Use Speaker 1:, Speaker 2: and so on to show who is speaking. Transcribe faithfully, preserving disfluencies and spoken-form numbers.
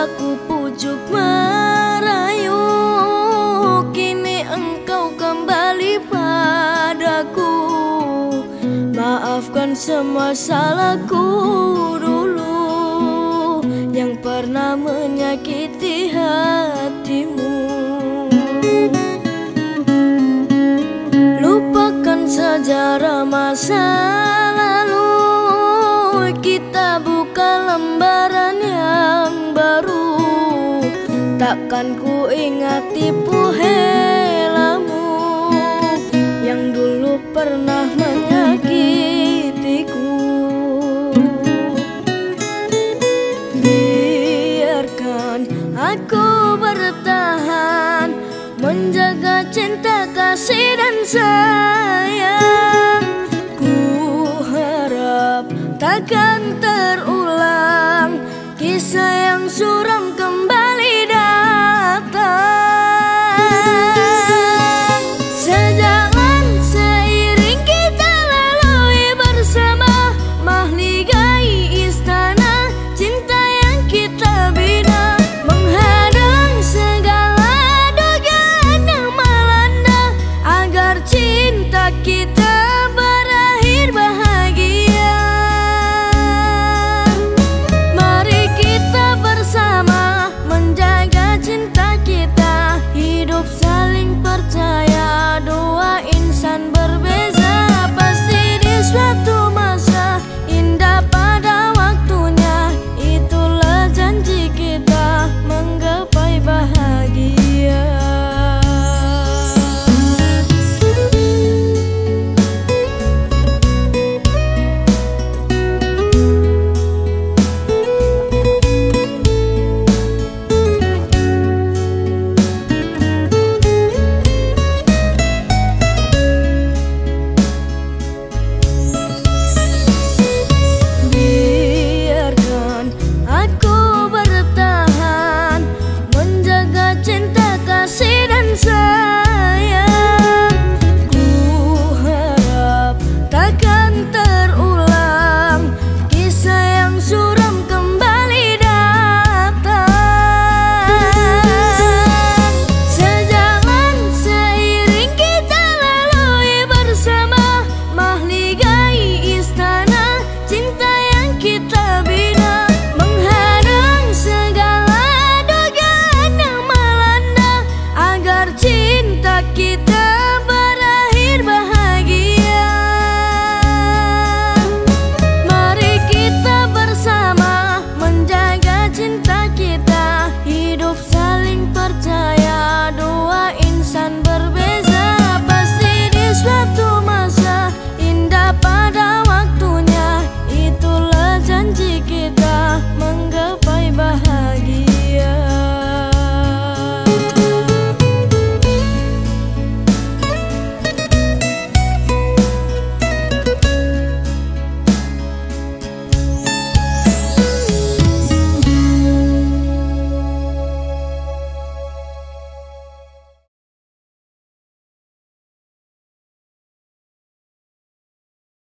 Speaker 1: ku pujuk merayu, kini engkau kembali padaku. Maafkan semua salahku dulu yang pernah menyakiti hatimu. Lupakan sejarah masa lalu, kita buka lembaran yang baru. Takkan ku ingat tipu helamu yang dulu pernah menyakitiku. Biarkan aku bertahan, menjaga cinta, kasih dan sayang. Ku harap takkan terulang kisah yang sudah